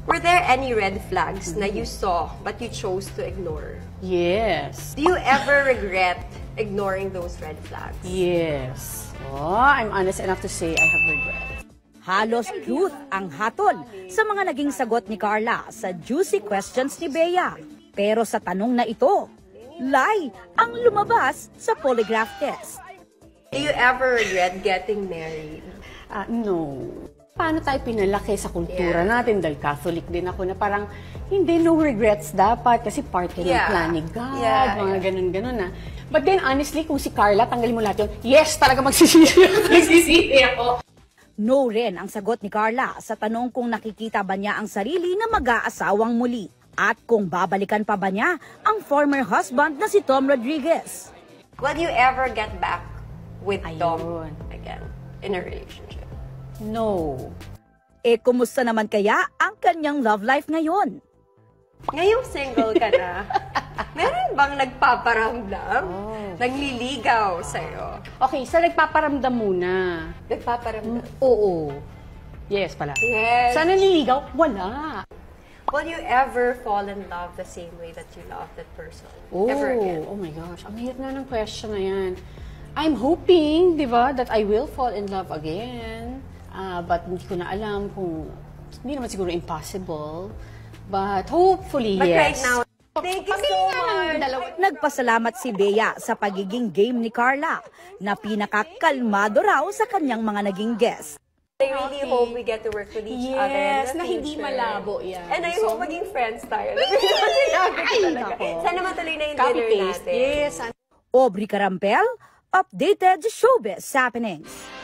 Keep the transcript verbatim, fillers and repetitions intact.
Were there any red flags mm-hmm. na you saw but you chose to ignore? Yes. Do you ever regret ignoring those red flags? Yes. Oh, I'm honest enough to say I have regret. Halos truth ang hatol sa mga naging sagot ni Carla sa juicy questions ni Bea. Pero sa tanong na ito, lie ang lumabas sa polygraph test. Do you ever regret getting married? Uh, no. Paano tayo pinalaki sa kultura yeah. natin? Dahil Catholic din ako na parang hindi, no regrets dapat kasi part yeah. ng plan ni God, yeah, mga yeah. ganun-ganun na. But then honestly, kung si Carla, tanggalin mo lahat yun, yes, talaga magsisisi. Magsisisi ako. No rin ang sagot ni Carla sa tanong kung nakikita ba niya ang sarili na mag-aasawang muli at kung babalikan pa ba niya ang former husband na si Tom Rodriguez. Will you ever get back with Ayun. Tom again in a relationship? No. Eh, kumusta naman kaya ang kanyang love life ngayon? Ngayong single ka na, meron bang nagpaparamdam? Oh. Nagliligaw sa'yo? Okay, sa so nagpaparamdam muna. Nagpaparamdam? Mm, oo. Yes pala. Yes. Sa nanliligaw? Wala. Will you ever fall in love the same way that you love that person? Oh, ever again? Oh my gosh. Ang hirap na ng question na yan. I'm hoping, di ba, that I will fall in love again. Uh, but hindi ko na alam kung, hindi naman siguro impossible. But hopefully, but yes. But right now, thank you so much. Nagpasalamat si Bea sa pagiging game ni Carla na pinakakalmado raw sa kanyang mga naging guests. I really okay. hope we get to work with each yes, other in the na future. Hindi malabo yan. And I so, hope maging friends tayo. Ay, nako. Sana matuloy na yung dinner natin. Yes. Aubrey Carampel, updated showbiz happenings.